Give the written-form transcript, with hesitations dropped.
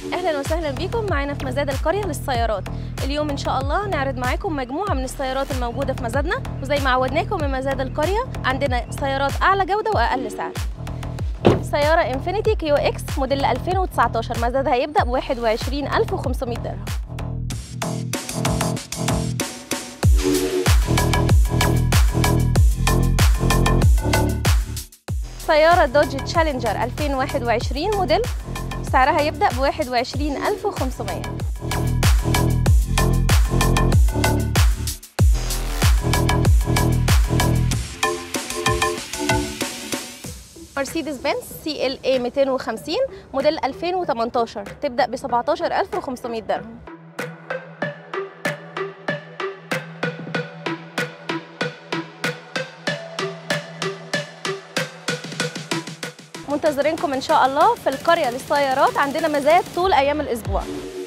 اهلا وسهلا بيكم معانا في مزاد القرية للسيارات. اليوم ان شاء الله نعرض معاكم مجموعة من السيارات الموجودة في مزادنا، وزي ما عودناكم من مزاد القرية عندنا سيارات اعلى جودة واقل سعر. سيارة انفينيتي كيو اكس موديل 2019 مزادها هيبدأ ب 21500 درهم. سيارة دوج تشالنجر 2021 موديل سعرها يبدأ ب 21500. مرسيدس بنز سي ال اي 250 موديل 2018 تبدأ ب 17500 درهم. منتظرينكم ان شاء الله في القرية للسيارات، عندنا مزاد طول ايام الاسبوع.